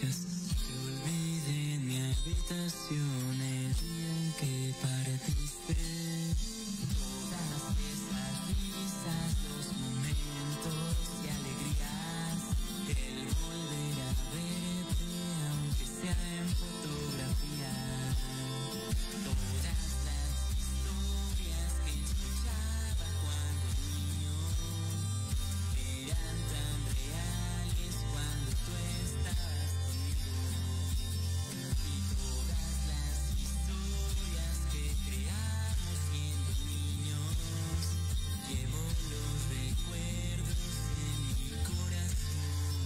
Te olvidé en mi habitación el día en que partiste. Todas esas risas, los momentos y alegrías, el volver a verte, aunque sea en fotografía. Todas las historias que escuchaba cuando niño eran tan reales cuando tú estabas conmigo. Y todas las historias que creamos siendo niños, llevo los recuerdos en mi corazón.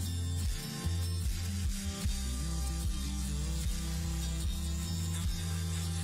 Y no te olvido, y no te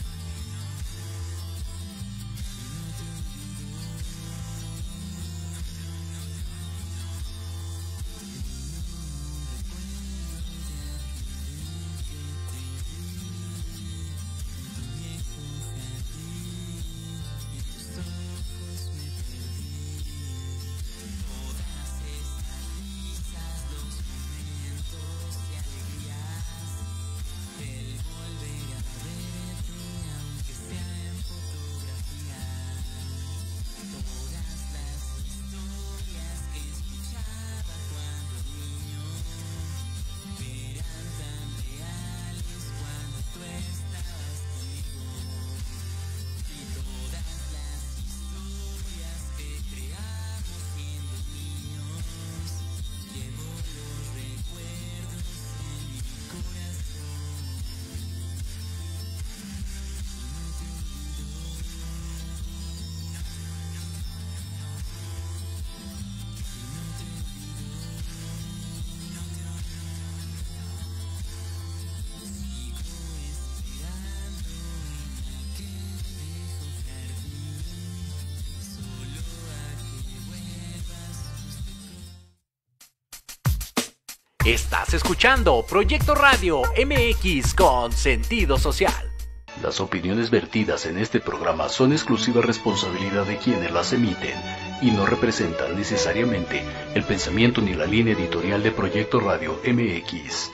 Estás escuchando Proyecto Radio MX con sentido social. Las opiniones vertidas en este programa son exclusiva responsabilidad de quienes las emiten y no representan necesariamente el pensamiento ni la línea editorial de Proyecto Radio MX.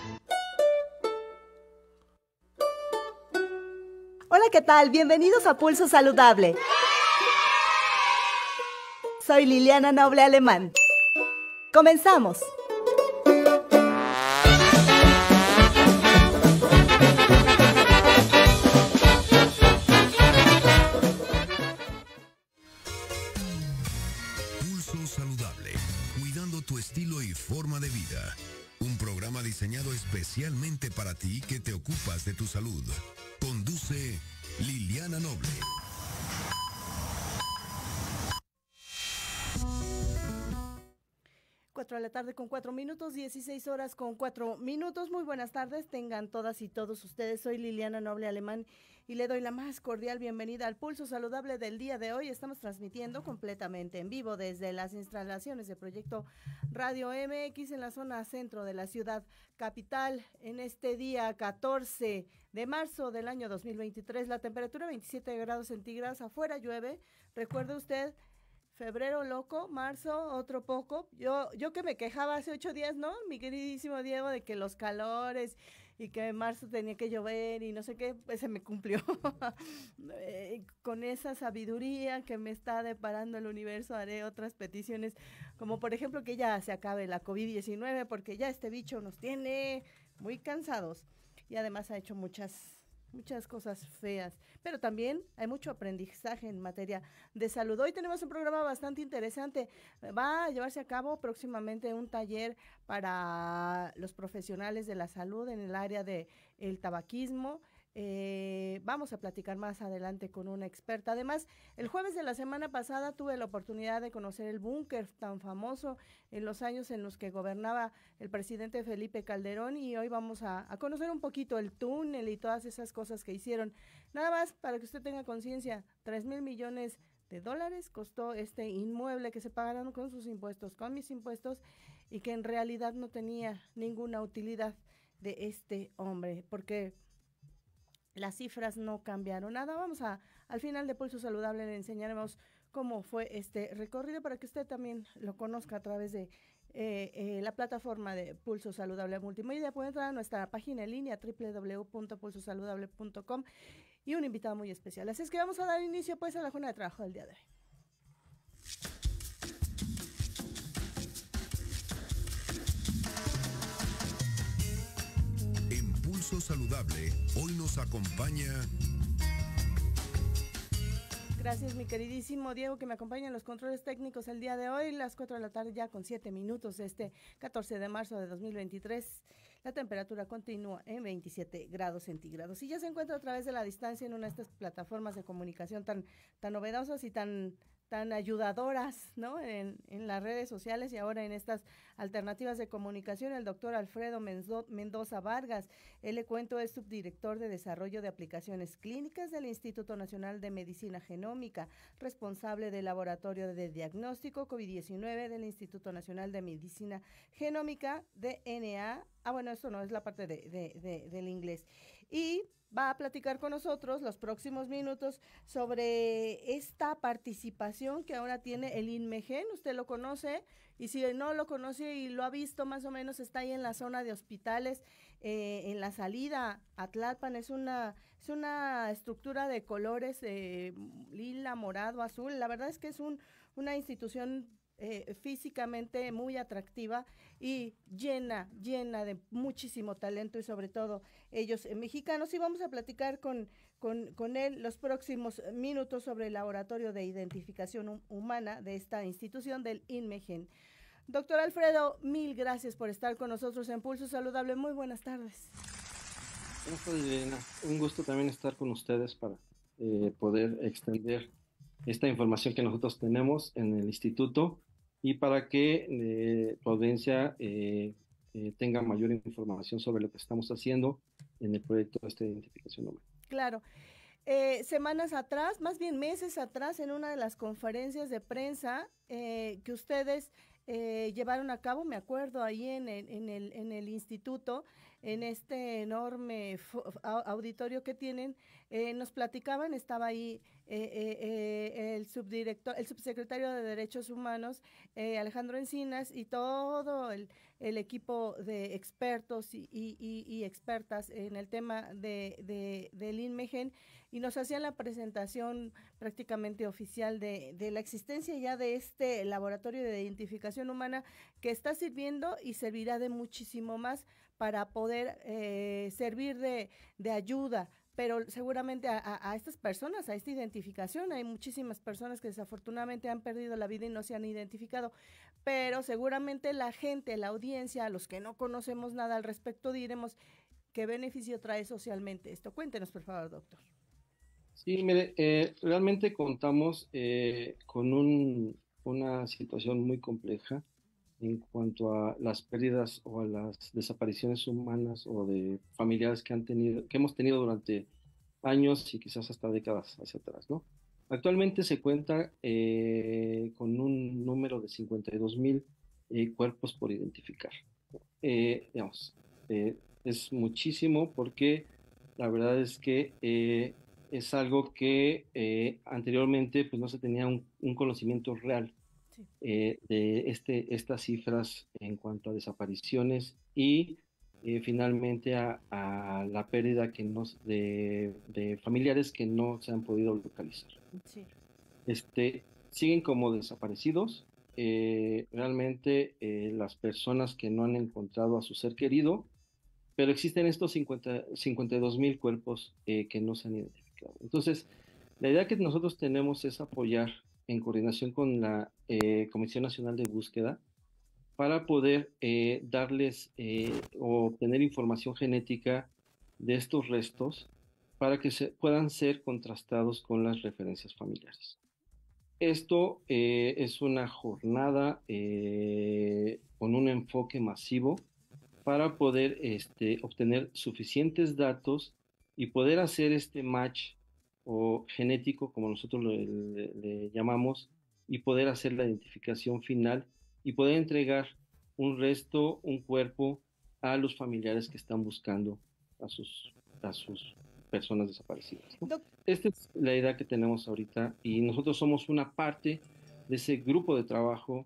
Hola, ¿qué tal? Bienvenidos a Pulso Saludable. Soy Liliana Noble Alemán. Comenzamos. Pulso Saludable, cuidando tu estilo y forma de vida. Un programa diseñado especialmente para ti que te ocupas de tu salud. Conduce Liliana Noble. De la tarde con 4 minutos, 16 horas con 4 minutos. Muy buenas tardes, tengan todas y todos ustedes. Soy Liliana Noble Alemán y le doy la más cordial bienvenida al Pulso Saludable del día de hoy. Estamos transmitiendo completamente en vivo desde las instalaciones de Proyecto Radio MX en la zona centro de la ciudad capital. En este día 14 de marzo del año 2023, la temperatura 27 grados centígrados, afuera llueve. Recuerde usted, febrero loco, marzo otro poco. Yo que me quejaba hace 8 días, ¿no? Mi queridísimo Diego, de que los calores y que en marzo tenía que llover y no sé qué, pues se me cumplió. Con esa sabiduría que me está deparando el universo, haré otras peticiones, como por ejemplo que ya se acabe la COVID-19, porque ya este bicho nos tiene muy cansados y además ha hecho muchas cosas feas, pero también hay mucho aprendizaje en materia de salud. Hoy tenemos un programa bastante interesante. Va a llevarse a cabo próximamente un taller para los profesionales de la salud en el área de el tabaquismo. Vamos a platicar más adelante con una experta. Además, el jueves de la semana pasada tuve la oportunidad de conocer el búnker tan famoso en los años en los que gobernaba el presidente Felipe Calderón, y hoy vamos a conocer un poquito el túnel y todas esas cosas que hicieron. Nada más para que usted tenga conciencia, 3,000 millones de dólares costó este inmueble que se pagaron con sus impuestos, con mis impuestos, y que en realidad no tenía ninguna utilidad de este hombre, porque las cifras no cambiaron nada. Al final de Pulso Saludable le enseñaremos cómo fue este recorrido para que usted también lo conozca a través de la plataforma de Pulso Saludable Multimedia. Pueden entrar a nuestra página en línea www.pulsosaludable.com y un invitado muy especial. Así es que vamos a dar inicio pues a la jornada de trabajo del día de hoy. En Pulso Saludable, hoy nos acompaña Gracias, mi queridísimo Diego, que me acompaña en los controles técnicos el día de hoy, las 4 de la tarde ya con 7 minutos, este 14 de marzo de 2023. La temperatura continúa en 27 grados centígrados y ya se encuentra a través de la distancia en una de estas plataformas de comunicación tan novedosas y tan ayudadoras, ¿no? En las redes sociales y ahora en estas alternativas de comunicación, el doctor Alfredo Mendoza Vargas. Él, le cuento, es subdirector de Desarrollo de Aplicaciones Clínicas del Instituto Nacional de Medicina Genómica, responsable del Laboratorio de Diagnóstico COVID-19 del Instituto Nacional de Medicina Genómica, DNA. Bueno, esto no es la parte del inglés. Y va a platicar con nosotros los próximos minutos sobre esta participación que ahora tiene el INMEGEN. Usted lo conoce, y si no lo conoce y lo ha visto más o menos, está ahí en la zona de hospitales, en la salida a Tlalpan. Es una estructura de colores lila, morado, azul. La verdad es que es una institución físicamente muy atractiva y llena de muchísimo talento, y sobre todo ellos mexicanos. Y vamos a platicar con él los próximos minutos sobre el Laboratorio de Identificación Humana de esta institución del INMEGEN. Doctor Alfredo, mil gracias por estar con nosotros en Pulso Saludable. Muy buenas tardes. Buenas tardes, Elena. Un gusto también estar con ustedes para poder extender esta información que nosotros tenemos en el instituto y para que tu audiencia tenga mayor información sobre lo que estamos haciendo en el proyecto de esta identificación humana. Claro. Semanas atrás, más bien meses atrás, en una de las conferencias de prensa que ustedes llevaron a cabo, me acuerdo, ahí en el instituto, en este enorme auditorio que tienen, nos platicaban, estaba ahí el subsecretario de Derechos Humanos, Alejandro Encinas, y todo el equipo de expertos y expertas en el tema del INMEGEN, y nos hacían la presentación prácticamente oficial de la existencia ya de este laboratorio de identificación humana que está sirviendo y servirá de muchísimo más para poder servir de ayuda, pero seguramente a estas personas, a esta identificación. Hay muchísimas personas que desafortunadamente han perdido la vida y no se han identificado, pero seguramente la gente, la audiencia, los que no conocemos nada al respecto, diremos qué beneficio trae socialmente esto. Cuéntenos, por favor, doctor. Sí, mire, realmente contamos con una situación muy compleja en cuanto a las pérdidas o a las desapariciones humanas o de familiares que hemos tenido durante años y quizás hasta décadas hacia atrás, ¿no? Actualmente se cuenta con un número de 52,000 cuerpos por identificar. Es muchísimo, porque la verdad es que es algo que anteriormente pues no se tenía un conocimiento real de estas cifras en cuanto a desapariciones y finalmente a la pérdida de familiares que no se han podido localizar. Sí. Siguen como desaparecidos. Realmente las personas que no han encontrado a su ser querido, pero existen estos 52,000 cuerpos que no se han identificado. Entonces, la idea que nosotros tenemos es apoyar en coordinación con la Comisión Nacional de Búsqueda para poder darles o obtener información genética de estos restos para que puedan ser contrastados con las referencias familiares. Esto es una jornada con un enfoque masivo para poder obtener suficientes datos y poder hacer este match o genético, como nosotros le llamamos, y poder hacer la identificación final y poder entregar un resto, un cuerpo, a los familiares que están buscando a sus personas desaparecidas, ¿no? Esta es la idea que tenemos ahorita, y nosotros somos una parte de ese grupo de trabajo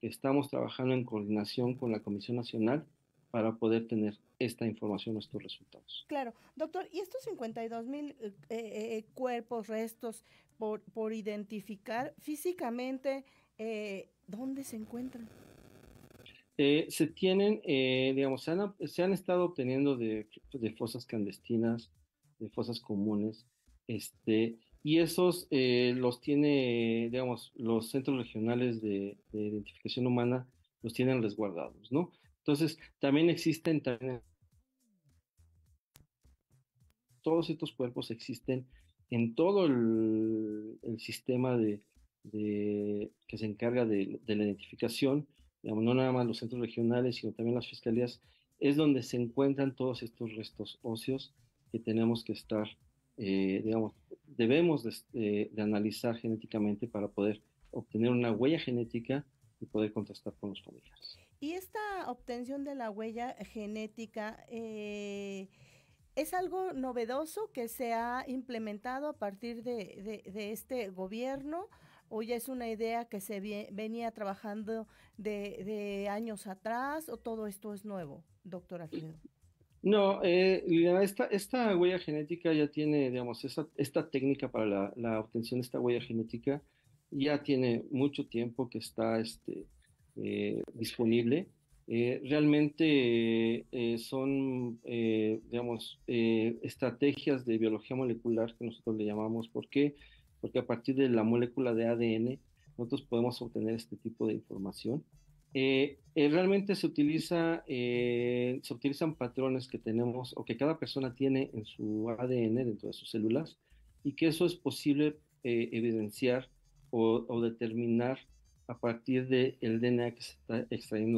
estamos trabajando en coordinación con la Comisión Nacional para poder tener esta información, estos resultados. Claro, doctor, ¿y estos 52,000 cuerpos, restos por identificar físicamente, dónde se encuentran? Se tienen, digamos, se han estado obteniendo de fosas clandestinas, de fosas comunes, y esos los tiene, digamos, los centros regionales de identificación humana los tienen resguardados, ¿no? Entonces, también existen, todos estos cuerpos existen en todo el sistema que se encarga de la identificación, digamos, no nada más los centros regionales, sino también las fiscalías, es donde se encuentran todos estos restos óseos que tenemos que estar, digamos, debemos de analizar genéticamente para poder obtener una huella genética y poder contrastar con los familiares. Y esta obtención de la huella genética, ¿es algo novedoso que se ha implementado a partir de este gobierno o ya es una idea que se venía trabajando de años atrás o todo esto es nuevo, doctor Alfredo? No, Liliana, esta huella genética ya tiene, digamos, esta técnica para la obtención de esta huella genética ya tiene mucho tiempo que está disponible. Realmente son, digamos, estrategias de biología molecular que nosotros le llamamos. ¿Por qué? Porque a partir de la molécula de ADN nosotros podemos obtener este tipo de información. Realmente se utilizan patrones que tenemos o que cada persona tiene en su ADN dentro de sus células y que eso es posible evidenciar o determinar a partir del DNA que se está extrayendo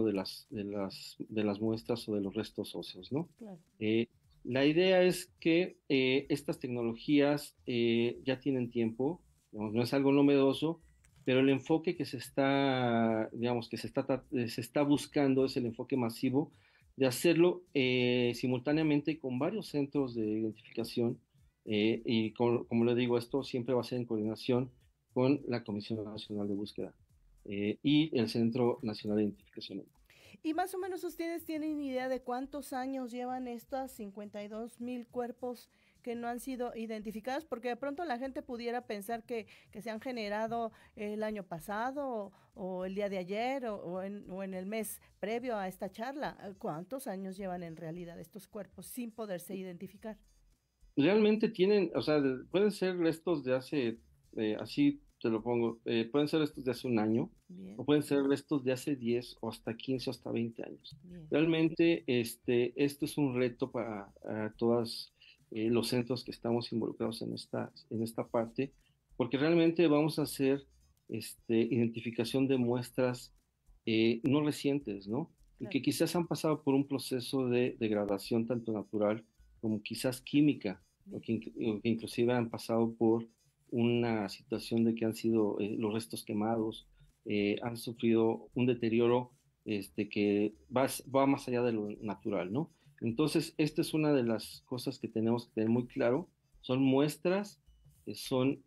de las muestras o de los restos óseos, ¿no? Claro. La idea es que estas tecnologías ya tienen tiempo, digamos, no es algo novedoso, pero el enfoque que se está, digamos, que se está buscando es el enfoque masivo de hacerlo simultáneamente con varios centros de identificación y como le digo, esto siempre va a ser en coordinación con la Comisión Nacional de Búsqueda y el Centro Nacional de Identificación. Y más o menos ustedes tienen idea de cuántos años llevan estos 52,000 cuerpos que no han sido identificados, porque de pronto la gente pudiera pensar que se han generado el año pasado o el día de ayer o en el mes previo a esta charla. ¿Cuántos años llevan en realidad estos cuerpos sin poderse identificar? Realmente tienen, o sea, pueden ser restos de hace, así te lo pongo, pueden ser restos de hace un año, Bien, o pueden ser restos de hace 10 o hasta 15 o hasta 20 años. bien. Realmente esto es un reto para todos los centros que estamos involucrados en esta parte, porque realmente vamos a hacer identificación de muestras no recientes, ¿no? Y Claro. que quizás han pasado por un proceso de degradación tanto natural como quizás química, o que inclusive han pasado por una situación de que han sido los restos quemados, han sufrido un deterioro que va más allá de lo natural, ¿no? Entonces, esta es una de las cosas que tenemos que tener muy claro. Son muestras que son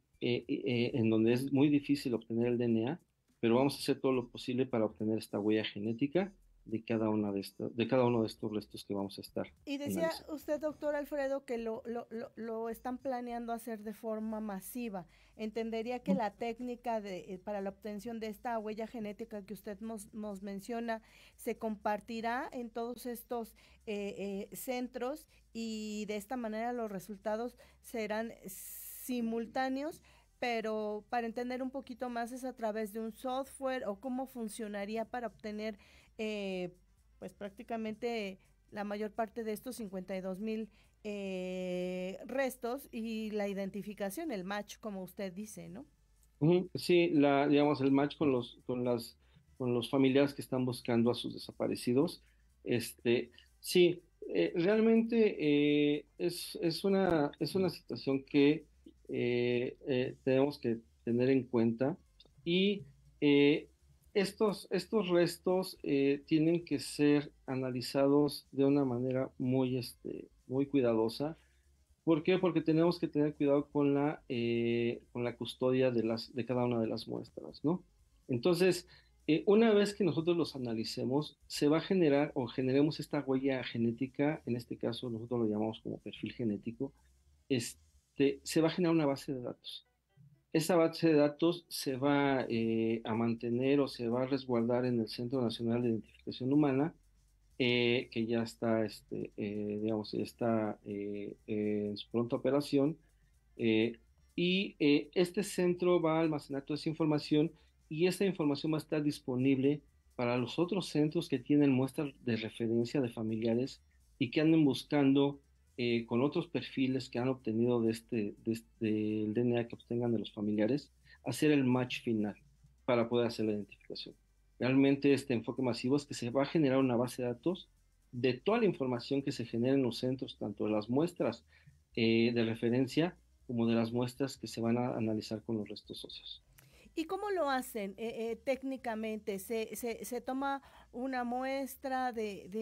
en donde es muy difícil obtener el DNA, pero vamos a hacer todo lo posible para obtener esta huella genética de cada uno de estos restos que vamos a estar Y decía analizando. usted, doctor Alfredo, que lo están planeando hacer de forma masiva. Entendería que la técnica para la obtención de esta huella genética que usted nos menciona se compartirá en todos estos centros y de esta manera los resultados serán simultáneos, pero para entender un poquito más es a través de un software o cómo funcionaría para obtener pues prácticamente la mayor parte de estos 52,000 restos y la identificación, el match, como usted dice, ¿no? Ujú. Sí, digamos, el match con los familiares que están buscando a sus desaparecidos. Sí, realmente es una situación que tenemos que tener en cuenta y eh, estos restos tienen que ser analizados de una manera muy cuidadosa. ¿Por qué? Porque tenemos que tener cuidado con la custodia de cada una de las muestras, ¿no? Entonces, Una vez que nosotros los analicemos, se va a generar o generemos esta huella genética, en este caso nosotros lo llamamos como perfil genético, se va a generar una base de datos. Esa base de datos se va a mantener o se va a resguardar en el Centro Nacional de Identificación Humana, que ya está, digamos, ya está en su pronta operación. Este centro va a almacenar toda esa información y esa información va a estar disponible para los otros centros que tienen muestras de referencia de familiares y que anden buscando con otros perfiles que han obtenido del DNA que obtengan de los familiares, hacer el match final para poder hacer la identificación. Realmente este enfoque masivo es que se va a generar una base de datos de toda la información que se genera en los centros, tanto de las muestras de referencia como de las muestras que se van a analizar con los restos óseos. ¿Y cómo lo hacen técnicamente? ¿Se toma una muestra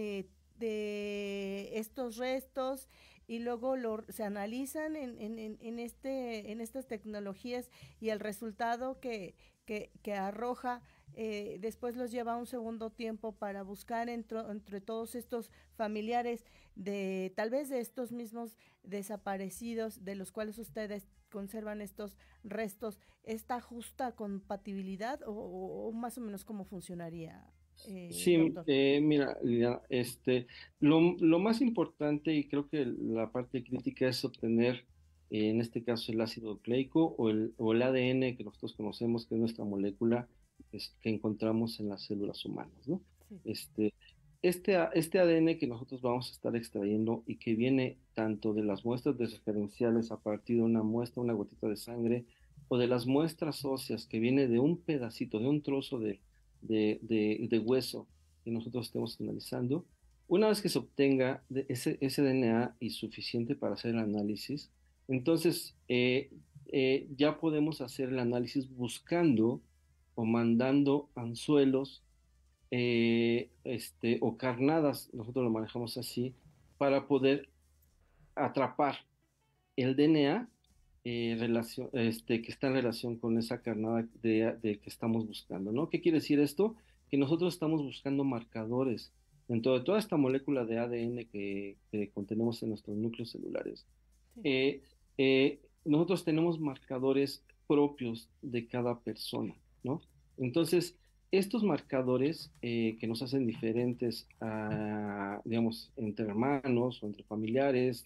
de estos restos y luego se analizan en estas tecnologías y el resultado que arroja después los lleva a un segundo tiempo para buscar entre todos estos familiares de tal vez de estos mismos desaparecidos de los cuales ustedes conservan estos restos, esta justa compatibilidad o más o menos cómo funcionaría, Sí, doctor? mira, Liliana, lo más importante y creo que la parte crítica es obtener, en este caso, el ácido nucleico o el ADN que nosotros conocemos, que es nuestra molécula que encontramos en las células humanas, ¿no? Sí, Este, este ADN que nosotros vamos a estar extrayendo y que viene tanto de las muestras de referenciales a partir de una muestra, una gotita de sangre, o de las muestras óseas que viene de un pedacito, de un trozo de hueso que nosotros estemos analizando, una vez que se obtenga ese DNA y suficiente para hacer el análisis, entonces ya podemos hacer el análisis buscando o mandando anzuelos o carnadas, nosotros lo manejamos así, para poder atrapar el DNA que está en relación con esa carnada de que estamos buscando, ¿no? ¿Qué quiere decir esto? Que nosotros estamos buscando marcadores dentro de toda esta molécula de ADN que contenemos en nuestros núcleos celulares. sí, Nosotros tenemos marcadores propios de cada persona, ¿no? Entonces, estos marcadores que nos hacen diferentes, digamos, entre hermanos o entre familiares,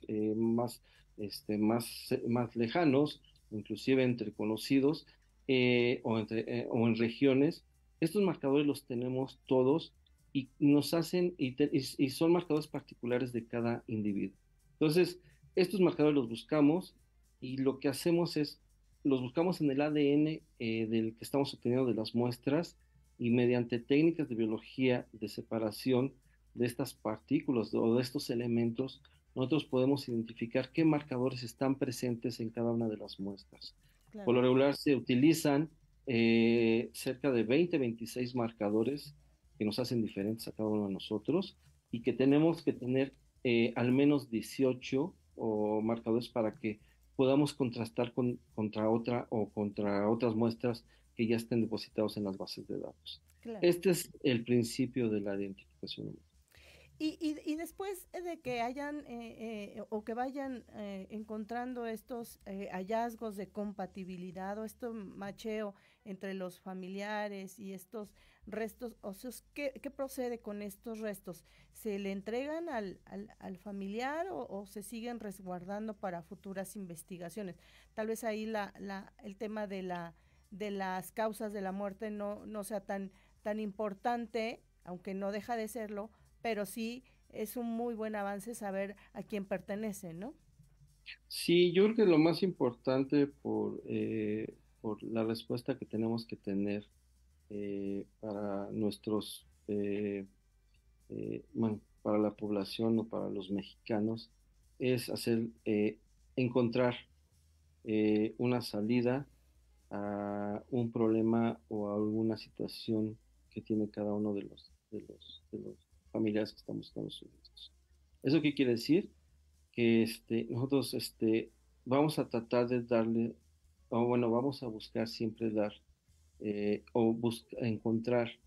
más lejanos, inclusive entre conocidos o en regiones, estos marcadores los tenemos todos y nos hacen, y son marcadores particulares de cada individuo. Entonces, estos marcadores los buscamos y lo que hacemos es, los buscamos en el ADN del que estamos obteniendo de las muestras y mediante técnicas de biología de separación de estas partículas o de estos elementos, nosotros podemos identificar qué marcadores están presentes en cada una de las muestras. Por claro. lo regular se utilizan cerca de 26 marcadores que nos hacen diferentes a cada uno de nosotros y que tenemos que tener al menos 18 o marcadores para que podamos contrastar contra otras muestras que ya estén depositados en las bases de datos. Claro. Este es el principio de la identificación humana. Y después de que hayan o que vayan encontrando estos hallazgos de compatibilidad o este macheo entre los familiares y estos restos óseos, ¿qué procede con estos restos? ¿Se le entregan al familiar o se siguen resguardando para futuras investigaciones? Tal vez ahí el tema de las causas de la muerte no sea tan importante, aunque no deja de serlo, pero sí es un muy buen avance saber a quién pertenece, ¿no? Sí, yo creo que lo más importante por la respuesta que tenemos que tener para bueno, para la población o para los mexicanos es encontrar una salida a un problema o a alguna situación que tiene cada uno de los familiares que están buscando sus restos. ¿Eso qué quiere decir? Que nosotros vamos a tratar de darle, o bueno, vamos a buscar siempre dar encontrar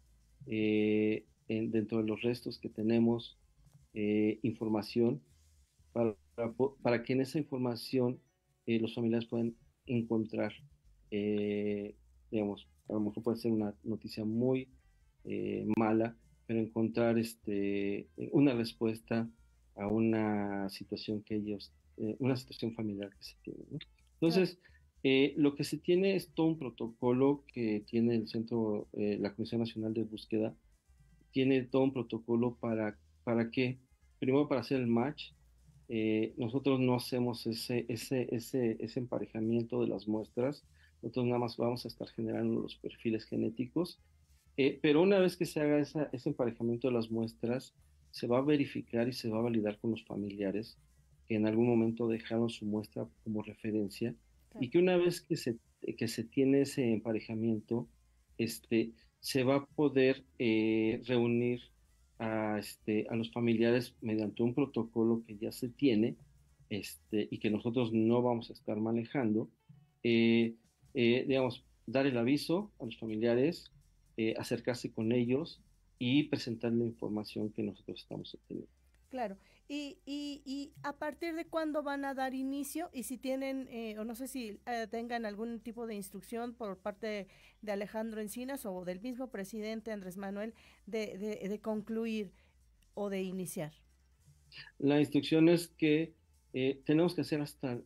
dentro de los restos que tenemos información para que en esa información los familiares puedan encontrar, digamos, a lo mejor puede ser una noticia muy mala, pero encontrar una respuesta a una situación que ellos, una situación familiar que se tiene, ¿no? Claro. Entonces, lo que se tiene es todo un protocolo que tiene el centro, la Comisión Nacional de Búsqueda, tiene todo un protocolo ¿para qué? Primero para hacer el match. Nosotros no hacemos ese emparejamiento de las muestras, nosotros nada más vamos a estar generando los perfiles genéticos, pero una vez que se haga ese emparejamiento de las muestras, se va a verificar y se va a validar con los familiares que en algún momento dejaron su muestra como referencia y Claro. que una vez que se tiene ese emparejamiento, este, se va a poder reunir a los familiares mediante un protocolo que ya se tiene y que nosotros no vamos a estar manejando, eh, digamos, dar el aviso a los familiares, acercarse con ellos y presentar la información que nosotros estamos obteniendo. Claro. Y a partir de cuándo van a dar inicio y si tienen, o no sé si tengan algún tipo de instrucción por parte de Alejandro Encinas o del mismo presidente Andrés Manuel de concluir o de iniciar. La instrucción es que tenemos que hacer hasta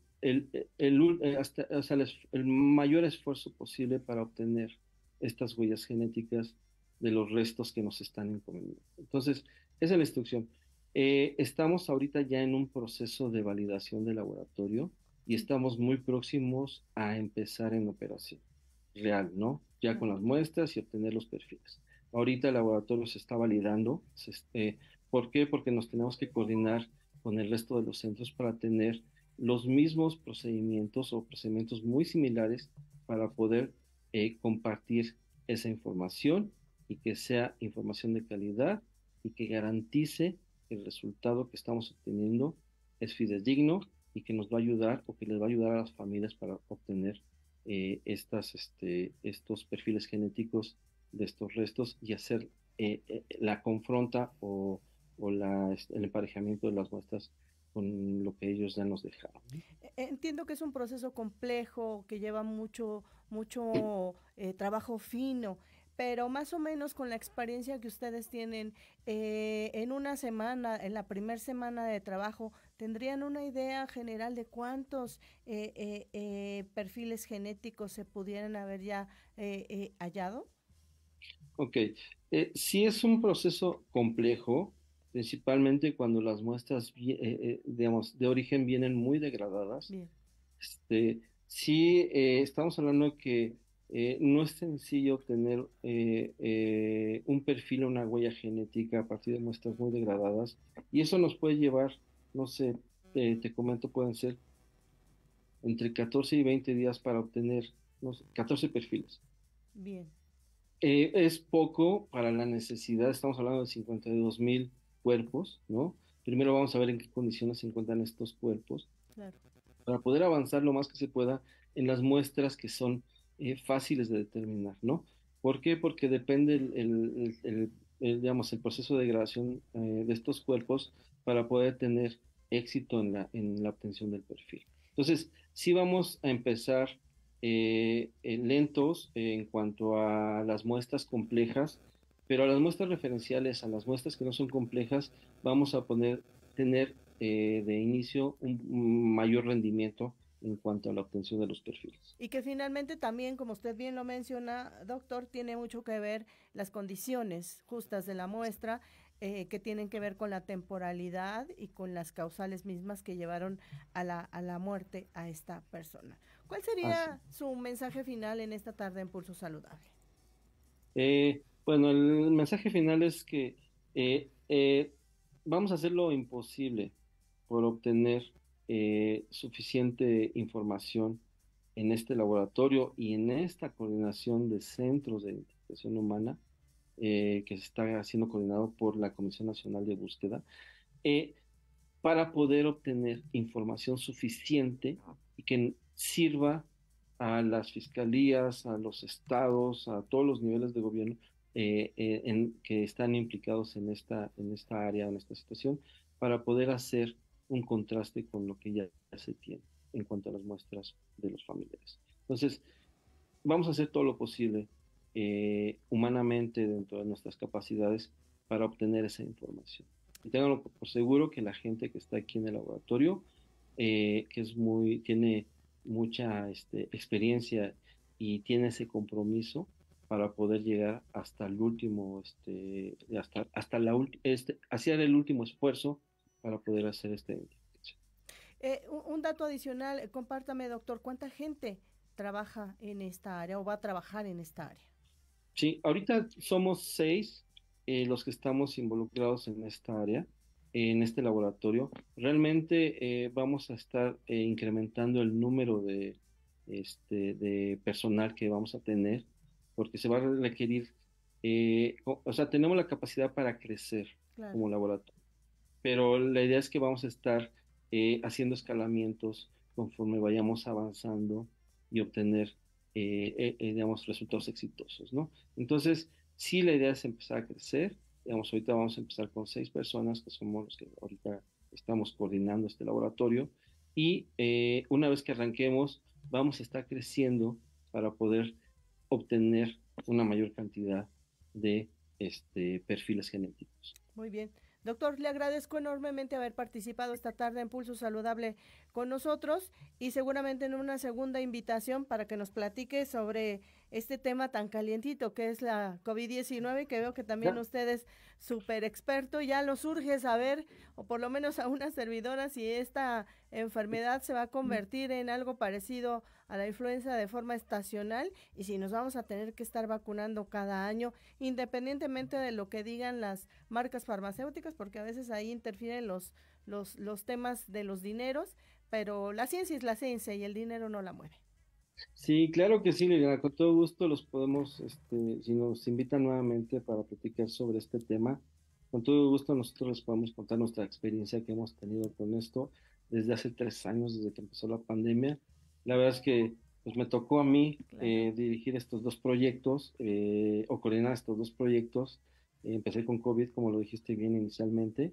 o sea, el mayor esfuerzo posible para obtener estas huellas genéticas de los restos que nos están encomendando. Entonces, esa es la instrucción. Estamos ahorita ya en un proceso de validación de laboratorio y Sí. estamos muy próximos a empezar en operación real, ¿no? Ya con las muestras y obtener los perfiles. Ahorita el laboratorio se está validando. ¿Por qué? Porque nos tenemos que coordinar con el resto de los centros para tener los mismos procedimientos o procedimientos muy similares para poder compartir esa información y que sea información de calidad y que garantice que el resultado que estamos obteniendo es fidedigno y que nos va a ayudar o que les va a ayudar a las familias para obtener estos perfiles genéticos de estos restos y hacer la confronta el emparejamiento de las muestras con lo que ellos ya nos dejaron. Entiendo que es un proceso complejo, que lleva mucho trabajo fino, pero más o menos con la experiencia que ustedes tienen, en una semana, en la primera semana de trabajo, ¿tendrían una idea general de cuántos perfiles genéticos se pudieran haber ya hallado? Ok, sí es un proceso complejo, principalmente cuando las muestras, digamos, de origen vienen muy degradadas. Bien, Sí, estamos hablando que no es sencillo obtener un perfil o una huella genética a partir de muestras muy degradadas y eso nos puede llevar, no sé, te comento, pueden ser entre 14 y 20 días para obtener, no sé, 14 perfiles. bien, Es poco para la necesidad, estamos hablando de 52.000 cuerpos, ¿no? Primero vamos a ver en qué condiciones se encuentran estos cuerpos claro. para poder avanzar lo más que se pueda en las muestras que son fáciles de determinar, ¿no? ¿Por qué? Porque depende digamos, el proceso de degradación de estos cuerpos para poder tener éxito en la obtención del perfil. Entonces, sí vamos a empezar lentos en cuanto a las muestras complejas, pero a las muestras referenciales, a las muestras que no son complejas, vamos a tener de inicio un mayor rendimiento en cuanto a la obtención de los perfiles. Y que finalmente también, como usted bien lo menciona, doctor, tiene mucho que ver las condiciones justas de la muestra, que tienen que ver con la temporalidad y con las causales mismas que llevaron a la muerte a esta persona. ¿Cuál Así. sería su mensaje final en esta tarde en Pulso Saludable? Bueno, el mensaje final es que vamos a hacer lo imposible por obtener suficiente información en este laboratorio y en esta coordinación de centros de identificación humana que se está haciendo coordinado por la Comisión Nacional de Búsqueda, eh, para poder obtener información suficiente y que sirva a las fiscalías, a los estados, a todos los niveles de gobierno que están implicados en esta área, en esta situación, para poder hacer un contraste con lo que ya se tiene en cuanto a las muestras de los familiares. Entonces, vamos a hacer todo lo posible humanamente dentro de nuestras capacidades para obtener esa información. Y tenganlo por seguro que la gente que está aquí en el laboratorio, tiene mucha experiencia y tiene ese compromiso para poder llegar hasta el último, hacer el último esfuerzo para poder hacer esta identificación. Un dato adicional, compártame, doctor, ¿cuánta gente trabaja en esta área o va a trabajar en esta área? Sí, ahorita somos 6 los que estamos involucrados en esta área, en este laboratorio. Realmente vamos a estar incrementando el número de personal que vamos a tener, porque se va a requerir, o sea, tenemos la capacidad para crecer como laboratorio, pero la idea es que vamos a estar haciendo escalamientos conforme vayamos avanzando y obtener, digamos, resultados exitosos, ¿no? Entonces, sí, la idea es empezar a crecer. Digamos, ahorita vamos a empezar con 6 personas, que somos los que ahorita estamos coordinando este laboratorio, y una vez que arranquemos, vamos a estar creciendo para poder obtener una mayor cantidad de perfiles genéticos. Muy bien. Doctor, le agradezco enormemente haber participado esta tarde en Pulso Saludable con nosotros y seguramente en una segunda invitación para que nos platique sobre este tema tan calientito que es la COVID-19, que veo que también usted es súper experto. Ya nos urge saber, o por lo menos a una servidora, si esta enfermedad se va a convertir en algo parecido a la influenza de forma estacional y si nos vamos a tener que estar vacunando cada año, independientemente de lo que digan las marcas farmacéuticas, porque a veces ahí interfieren los temas de los dineros, pero la ciencia es la ciencia y el dinero no la mueve. Sí, claro que sí, Liliana, con todo gusto los podemos, si nos invitan nuevamente para platicar sobre este tema, con todo gusto nosotros les podemos contar nuestra experiencia que hemos tenido con esto desde hace 3 años, desde que empezó la pandemia. La verdad es que pues me tocó a mí dirigir estos 2 proyectos, o coordinar estos 2 proyectos. Empecé con COVID, como lo dijiste bien inicialmente.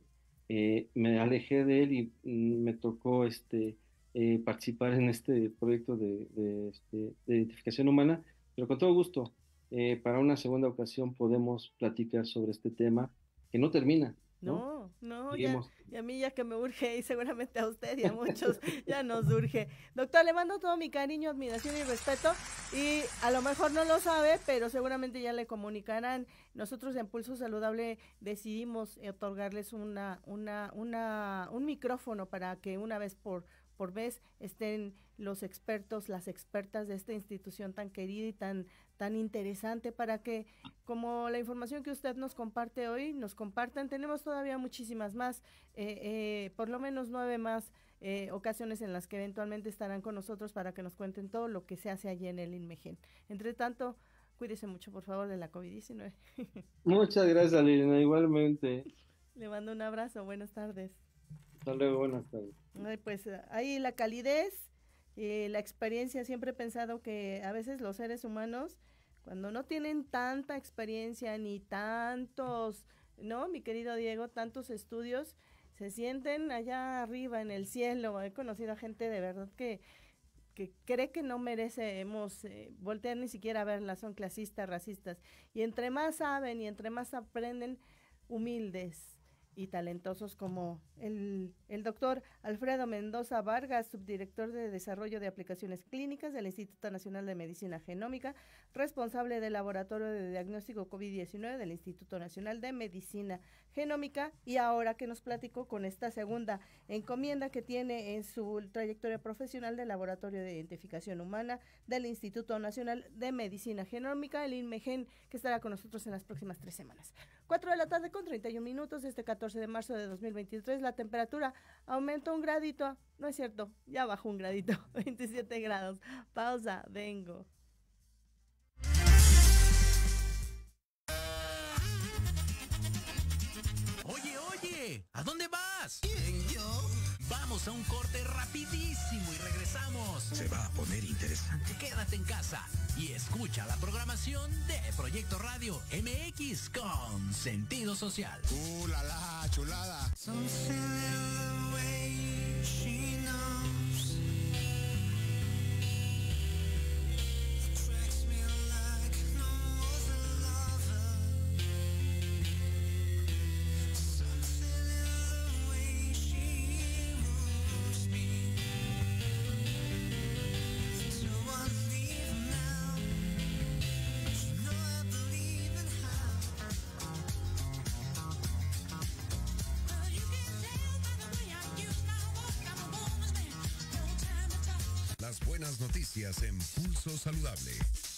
Me alejé de él y me tocó participar en este proyecto de identificación humana, pero con todo gusto, para una segunda ocasión podemos platicar sobre este tema que no termina, ¿no? No, ya, y a mí ya que me urge y seguramente a usted y a muchos ya nos urge. Doctor, le mando todo mi cariño, admiración y respeto y a lo mejor no lo sabe, pero seguramente ya le comunicarán. Nosotros en Pulso Saludable decidimos otorgarles un micrófono para que una vez por vez estén los expertos, las expertas de esta institución tan querida y tan interesante para que, como la información que usted nos comparte hoy, nos compartan. Tenemos todavía muchísimas más, por lo menos 9 más ocasiones en las que eventualmente estarán con nosotros para que nos cuenten todo lo que se hace allí en el INMEGEN. Entre tanto, cuídese mucho, por favor, de la COVID-19. Muchas gracias, Liliana, igualmente. Le mando un abrazo, buenas tardes. Hasta luego, buenas tardes. Pues ahí la calidez, la experiencia. Siempre he pensado que a veces los seres humanos, cuando no tienen tanta experiencia ni tantos, ¿no? Mi querido Diego, tantos estudios, se sienten allá arriba en el cielo. He conocido a gente de verdad que cree que no merecemos voltear ni siquiera a verlas, son clasistas, racistas. Y entre más saben y entre más aprenden, humildes y talentosos como el doctor Alfredo Mendoza Vargas, subdirector de Desarrollo de Aplicaciones Clínicas del Instituto Nacional de Medicina Genómica, responsable del Laboratorio de Diagnóstico COVID-19 del Instituto Nacional de Medicina Genómica, y ahora que nos platicó con esta segunda encomienda que tiene en su trayectoria profesional del Laboratorio de Identificación Humana del Instituto Nacional de Medicina Genómica, el INMEGEN, que estará con nosotros en las próximas 3 semanas. 4 de la tarde con 31 minutos, este 14 de marzo de 2023, la temperatura aumentó 1 gradito, no es cierto, ya bajó 1 gradito, 27 grados. Pausa, vengo. Oye, ¿a dónde vas? ¿Quién, yo? Vamos a un corte rapidísimo y regresamos. Se va a poner interesante. Quédate en casa y escucha la programación de Proyecto Radio MX con sentido social. La la, chulada. Something in the way she knows attracts me like no other lover. Something in the way she moves me. So I leave now. You know I believe in how. You can tell by the way I use my walk. I'm a woman's man. No time to talk. Las buenas noticias en Pulso Saludable.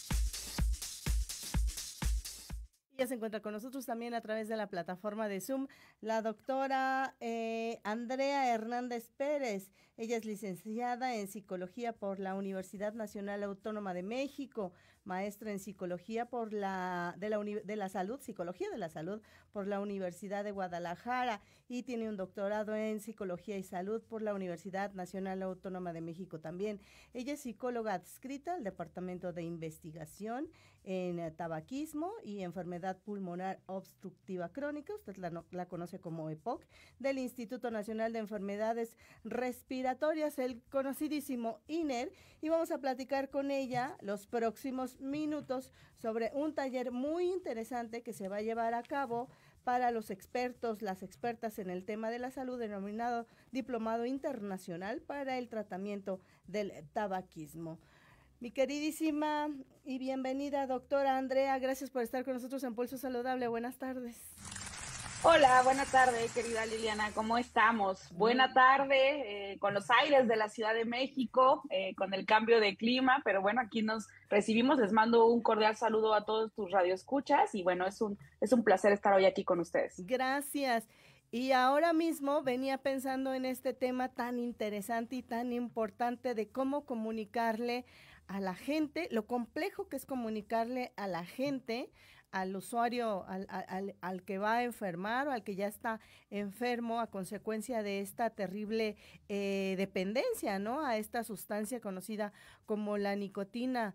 Ya se encuentra con nosotros también a través de la plataforma de Zoom la doctora Andrea Hernández Pérez. Ella es licenciada en Psicología por la Universidad Nacional Autónoma de México, maestra en Psicología por de la Salud, Psicología de la Salud por la Universidad de Guadalajara y tiene un doctorado en Psicología y Salud por la Universidad Nacional Autónoma de México también. Ella es psicóloga adscrita al Departamento de Investigación en tabaquismo y enfermedad pulmonar obstructiva crónica, usted la conoce como EPOC, del Instituto Nacional de Enfermedades Respiratorias, el conocidísimo INER, y vamos a platicar con ella los próximos minutos sobre un taller muy interesante que se va a llevar a cabo para los expertos, las expertas en el tema de la salud, denominado Diplomado Internacional para el Tratamiento del Tabaquismo. Mi queridísima y bienvenida doctora Andrea, gracias por estar con nosotros en Pulso Saludable. Buenas tardes. Hola, buena tarde, querida Liliana, ¿cómo estamos? Buena tarde, con los aires de la Ciudad de México, con el cambio de clima, pero bueno, aquí nos recibimos, les mando un cordial saludo a todos tus radioescuchas y bueno, es un placer estar hoy aquí con ustedes. Gracias. Y ahora mismo venía pensando en este tema tan interesante y tan importante de cómo comunicarle a la gente, lo complejo que es comunicarle a la gente, al usuario, al que va a enfermar o al que ya está enfermo a consecuencia de esta terrible dependencia, ¿no? A esta sustancia conocida como la nicotina,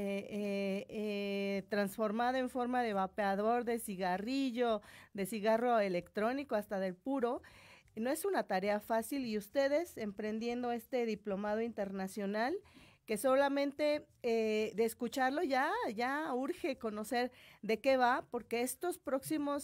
transformada en forma de vapeador, de cigarrillo, de cigarro electrónico, hasta del puro. No es una tarea fácil y ustedes emprendiendo este diplomado internacional que solamente de escucharlo ya urge conocer de qué va, porque estos próximos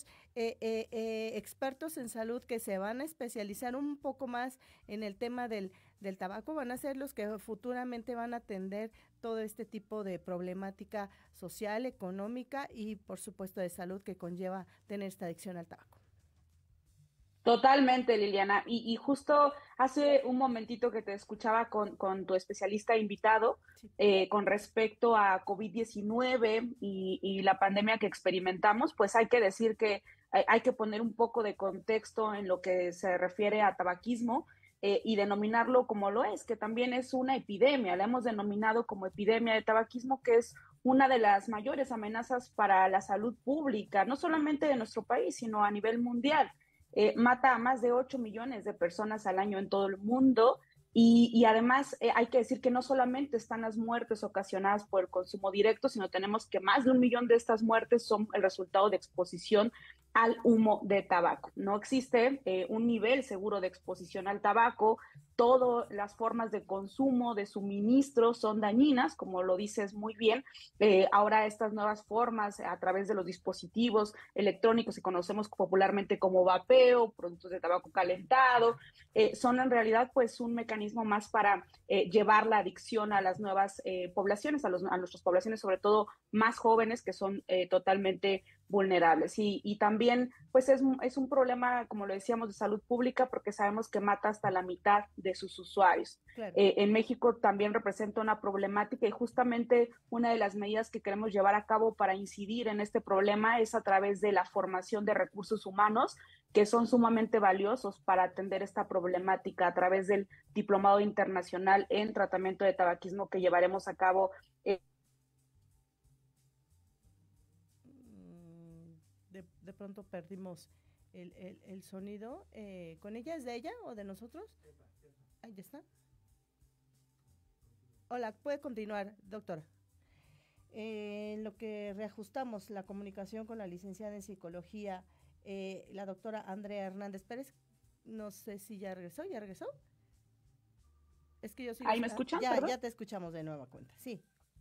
expertos en salud que se van a especializar un poco más en el tema del tabaco van a ser los que futuramente van a atender todo este tipo de problemática social, económica y por supuesto de salud que conlleva tener esta adicción al tabaco. Totalmente, Liliana. Y justo hace un momentito que te escuchaba con tu especialista invitado con respecto a COVID-19 y la pandemia que experimentamos, pues hay que decir que hay que poner un poco de contexto en lo que se refiere a tabaquismo y denominarlo como lo es, que también es una epidemia. La hemos denominado como epidemia de tabaquismo, que es una de las mayores amenazas para la salud pública, no solamente de nuestro país, sino a nivel mundial. Mata a más de 8 millones de personas al año en todo el mundo y además hay que decir que no solamente están las muertes ocasionadas por el consumo directo, sino tenemos que más de 1 millón de estas muertes son el resultado de exposición al humo de tabaco. No existe un nivel seguro de exposición al tabaco. Todas las formas de consumo, de suministro son dañinas, como lo dices muy bien. Ahora estas nuevas formas a través de los dispositivos electrónicos que conocemos popularmente como vapeo, productos de tabaco calentado, son en realidad pues un mecanismo más para llevar la adicción a las nuevas poblaciones, a nuestras poblaciones, sobre todo más jóvenes que son totalmente vulnerables. Y también pues es un problema, como lo decíamos, de salud pública porque sabemos que mata hasta la mitad de sus usuarios. Claro. En México también representa una problemática y justamente una de las medidas que queremos llevar a cabo para incidir en este problema es a través de la formación de recursos humanos que son sumamente valiosos para atender esta problemática a través del Diplomado Internacional en Tratamiento de Tabaquismo que llevaremos a cabo. De pronto perdimos el sonido. ¿Con ella es de ella o de nosotros? Ahí está. Hola, puede continuar, doctora. En lo que reajustamos la comunicación con la licenciada en psicología, la doctora Andrea Hernández Pérez, no sé si ya regresó, Es que yo sí. ¿Ahí me escuchan? Ya te escuchamos de nueva cuenta, sí.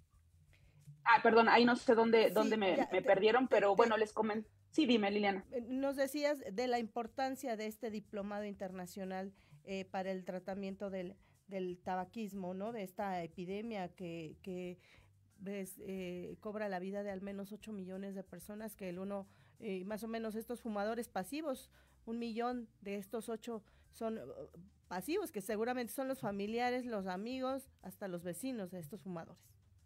Perdón, ahí no sé dónde Sí, me perdieron, pero bueno, les comento. Sí, dime, Liliana. Nos decías de la importancia de este diplomado internacional para el tratamiento del tabaquismo, ¿no? De esta epidemia que cobra la vida de al menos 8 millones de personas, que más o menos estos fumadores pasivos, 1 millón de estos 8 son pasivos, que seguramente son los familiares, los amigos, hasta los vecinos de estos fumadores.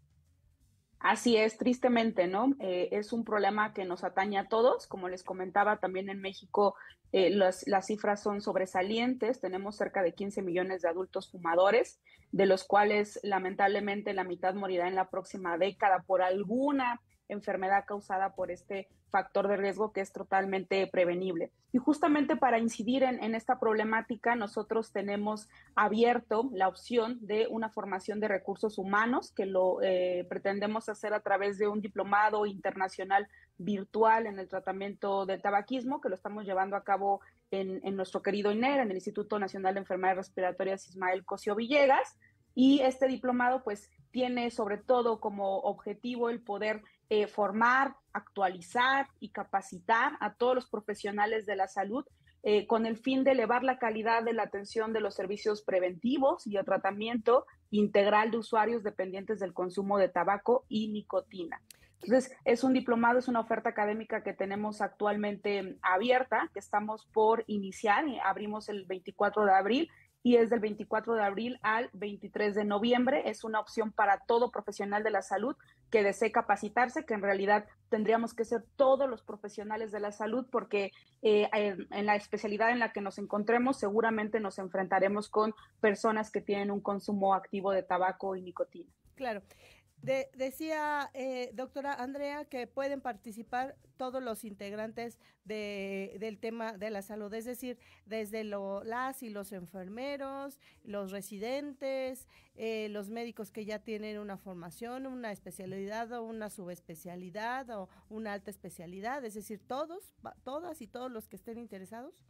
Así es, tristemente, ¿no? Es un problema que nos atañe a todos. Como les comentaba, también en México las cifras son sobresalientes. Tenemos cerca de 15 millones de adultos fumadores, de los cuales lamentablemente la mitad morirá en la próxima década por alguna enfermedad causada por este factor de riesgo que es totalmente prevenible. Y justamente para incidir en esta problemática, nosotros tenemos abierto la opción de una formación de recursos humanos que lo pretendemos hacer a través de un diplomado internacional virtual en el tratamiento del tabaquismo, que lo estamos llevando a cabo en nuestro querido INER, en el Instituto Nacional de Enfermedades Respiratorias Ismael Cosío Villegas. Y este diplomado pues tiene sobre todo como objetivo el poder formar, actualizar y capacitar a todos los profesionales de la salud con el fin de elevar la calidad de la atención de los servicios preventivos y el tratamiento integral de usuarios dependientes del consumo de tabaco y nicotina. Entonces, es un diplomado, es una oferta académica que tenemos actualmente abierta, que estamos por iniciar, abrimos el 24 de abril, y es del 24 de abril al 23 de noviembre. Es una opción para todo profesional de la salud que desee capacitarse, que en realidad tendríamos que ser todos los profesionales de la salud, porque en la especialidad en la que nos encontremos seguramente nos enfrentaremos con personas que tienen un consumo activo de tabaco y nicotina. Claro. Decía doctora Andrea que pueden participar todos los integrantes del tema de la salud, es decir, desde las y los enfermeros, los residentes, los médicos que ya tienen una formación, una especialidad o una subespecialidad o una alta especialidad, es decir, todas y todos los que estén interesados.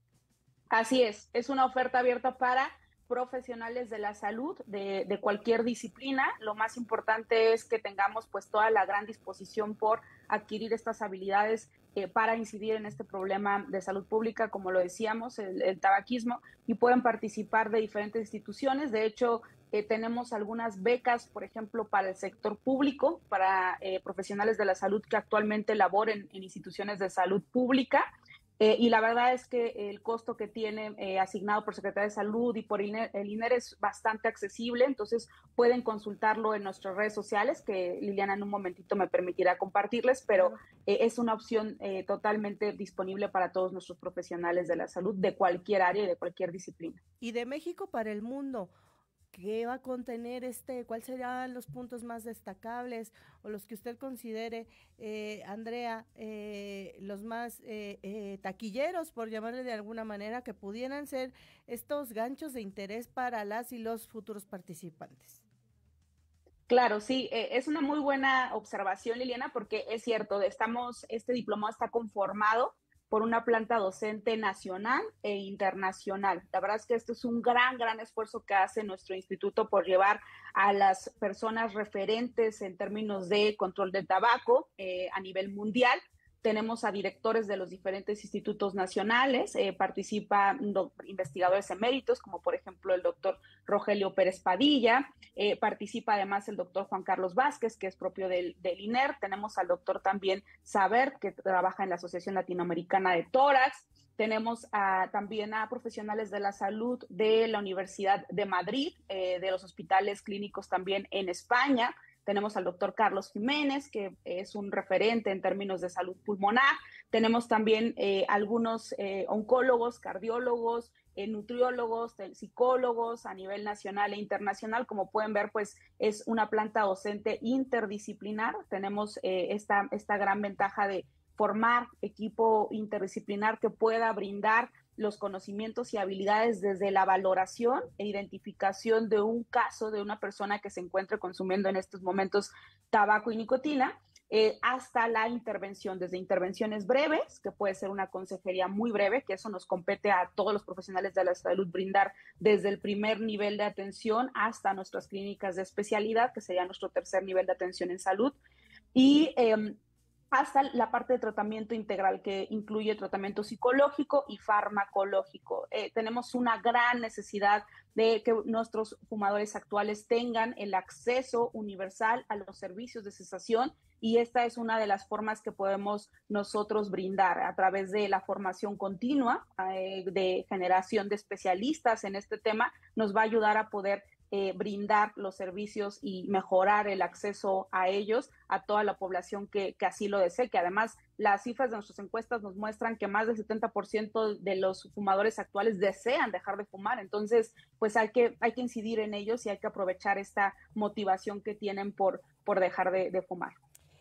Así es una oferta abierta para profesionales de la salud de cualquier disciplina. Lo más importante es que tengamos pues toda la gran disposición por adquirir estas habilidades para incidir en este problema de salud pública, como lo decíamos, el tabaquismo, y pueden participar de diferentes instituciones. De hecho, tenemos algunas becas, por ejemplo, para el sector público, para profesionales de la salud que actualmente laboren en instituciones de salud pública. Y la verdad es que el costo que tiene asignado por Secretaría de Salud y por el INER es bastante accesible, entonces pueden consultarlo en nuestras redes sociales, que Liliana en un momentito me permitirá compartirles, pero es una opción totalmente disponible para todos nuestros profesionales de la salud de cualquier área y de cualquier disciplina. Y de México para el mundo, ¿qué va a contener cuáles serán los puntos más destacables o los que usted considere, Andrea, los más taquilleros, por llamarle de alguna manera, que pudieran ser estos ganchos de interés para las y los futuros participantes? Claro, sí, es una muy buena observación, Liliana, porque es cierto, este diplomado está conformado por una planta docente nacional e internacional. La verdad es que esto es un gran esfuerzo que hace nuestro instituto por llevar a las personas referentes en términos de control del tabaco a nivel mundial. Tenemos a directores de los diferentes institutos nacionales, participan investigadores eméritos, como por ejemplo el doctor Rogelio Pérez Padilla, participa además el doctor Juan Carlos Vázquez, que es propio del INER, tenemos al doctor también Saber, que trabaja en la Asociación Latinoamericana de Tórax, tenemos también a profesionales de la salud de la Universidad de Madrid, de los hospitales clínicos también en España. Tenemos al doctor Carlos Jiménez, que es un referente en términos de salud pulmonar. Tenemos también algunos oncólogos, cardiólogos, nutriólogos, psicólogos a nivel nacional e internacional. Como pueden ver, pues es una planta docente interdisciplinar. Tenemos esta gran ventaja de formar equipo interdisciplinar que pueda brindar los conocimientos y habilidades desde la valoración e identificación de un caso de una persona que se encuentre consumiendo en estos momentos tabaco y nicotina, hasta la intervención, desde intervenciones breves, que puede ser una consejería muy breve, que eso nos compete a todos los profesionales de la salud brindar desde el primer nivel de atención hasta nuestras clínicas de especialidad, que sería nuestro tercer nivel de atención en salud, y hasta la parte de tratamiento integral, que incluye tratamiento psicológico y farmacológico. Tenemos una gran necesidad de que nuestros fumadores actuales tengan el acceso universal a los servicios de cesación, y esta es una de las formas que podemos nosotros brindar a través de la formación continua, de generación de especialistas en este tema. Nos va a ayudar a poder brindar los servicios y mejorar el acceso a ellos a toda la población que así lo desee, que además las cifras de nuestras encuestas nos muestran que más del 70% de los fumadores actuales desean dejar de fumar. Entonces, pues hay que incidir en ellos y hay que aprovechar esta motivación que tienen por dejar de fumar.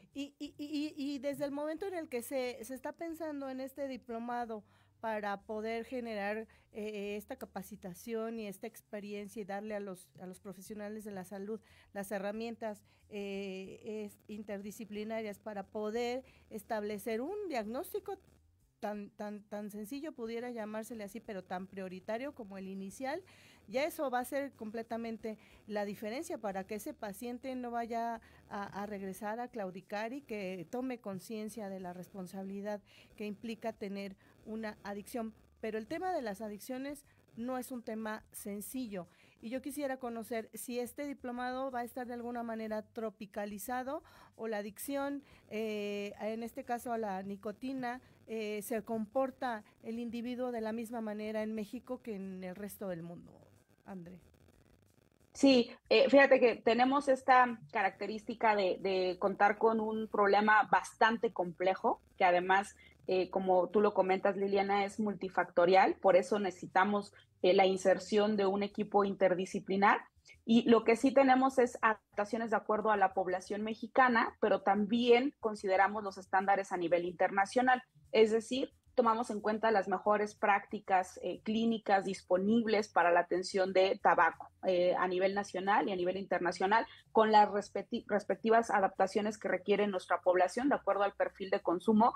Y desde el momento en el que se está pensando en este diplomado para poder generar esta capacitación y esta experiencia y darle a los profesionales de la salud las herramientas interdisciplinarias para poder establecer un diagnóstico tan sencillo, pudiera llamársele así, pero tan prioritario como el inicial, ya eso va a ser completamente la diferencia para que ese paciente no vaya a regresar a claudicar y que tome conciencia de la responsabilidad que implica tener una adicción. Pero el tema de las adicciones no es un tema sencillo, y yo quisiera conocer si este diplomado va a estar de alguna manera tropicalizado, o la adicción, en este caso a la nicotina, se comporta el individuo de la misma manera en México que en el resto del mundo. André. Sí, fíjate que tenemos esta característica de contar con un problema bastante complejo, que además, como tú lo comentas, Liliana, es multifactorial. Por eso necesitamos la inserción de un equipo interdisciplinar. Y lo que sí tenemos es adaptaciones de acuerdo a la población mexicana, pero también consideramos los estándares a nivel internacional. Es decir, tomamos en cuenta las mejores prácticas clínicas disponibles para la atención de tabaco a nivel nacional y a nivel internacional, con las respectivas adaptaciones que requiere nuestra población de acuerdo al perfil de consumo,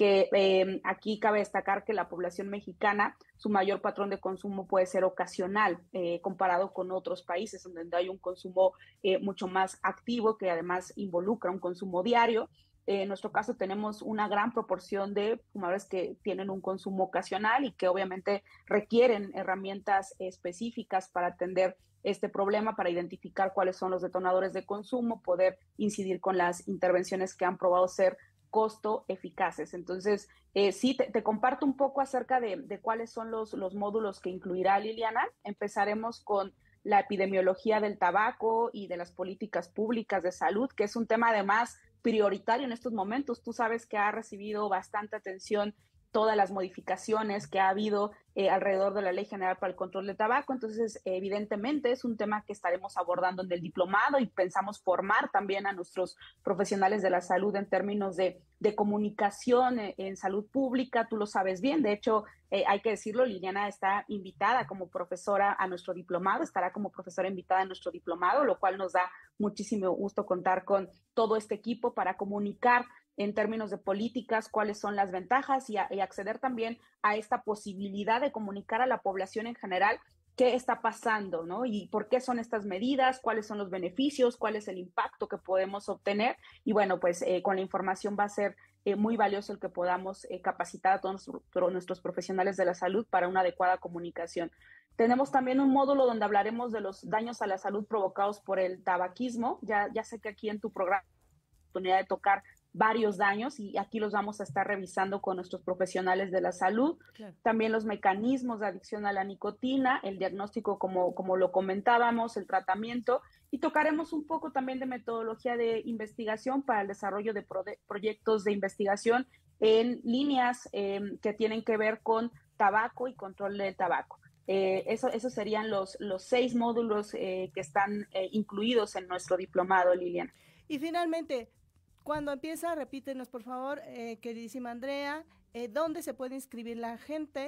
que aquí cabe destacar que la población mexicana, su mayor patrón de consumo puede ser ocasional, comparado con otros países donde hay un consumo mucho más activo, que además involucra un consumo diario. En nuestro caso tenemos una gran proporción de fumadores que tienen un consumo ocasional y que obviamente requieren herramientas específicas para atender este problema, para identificar cuáles son los detonadores de consumo, poder incidir con las intervenciones que han probado ser costo eficaces. Entonces, sí, te comparto un poco acerca de cuáles son los módulos que incluirá Liliana. Empezaremos con la epidemiología del tabaco y de las políticas públicas de salud, que es un tema además prioritario en estos momentos. Tú sabes que ha recibido bastante atención todas las modificaciones que ha habido alrededor de la Ley General para el Control del Tabaco. Entonces, evidentemente, es un tema que estaremos abordando en el diplomado, y pensamos formar también a nuestros profesionales de la salud en términos de comunicación en salud pública. Tú lo sabes bien. De hecho, hay que decirlo, Liliana está invitada como profesora a nuestro diplomado, estará como profesora invitada en nuestro diplomado, lo cual nos da muchísimo gusto contar con todo este equipo para comunicar en términos de políticas cuáles son las ventajas y acceder también a esta posibilidad de comunicar a la población en general qué está pasando, ¿no? Y por qué son estas medidas, cuáles son los beneficios, cuál es el impacto que podemos obtener. Y bueno, pues con la información va a ser muy valioso el que podamos capacitar a todos nuestros profesionales de la salud para una adecuada comunicación. Tenemos también un módulo donde hablaremos de los daños a la salud provocados por el tabaquismo. Ya sé que aquí en tu programa hay la oportunidad de tocar varios daños, y aquí los vamos a estar revisando con nuestros profesionales de la salud. Claro. También los mecanismos de adicción a la nicotina, el diagnóstico como lo comentábamos, el tratamiento, y tocaremos un poco también de metodología de investigación para el desarrollo de proyectos de investigación en líneas que tienen que ver con tabaco y control del tabaco. Esos serían los 6 módulos que están incluidos en nuestro diplomado, Liliana. Y finalmente, cuando empieza, repítenos por favor, queridísima Andrea, ¿dónde se puede inscribir la gente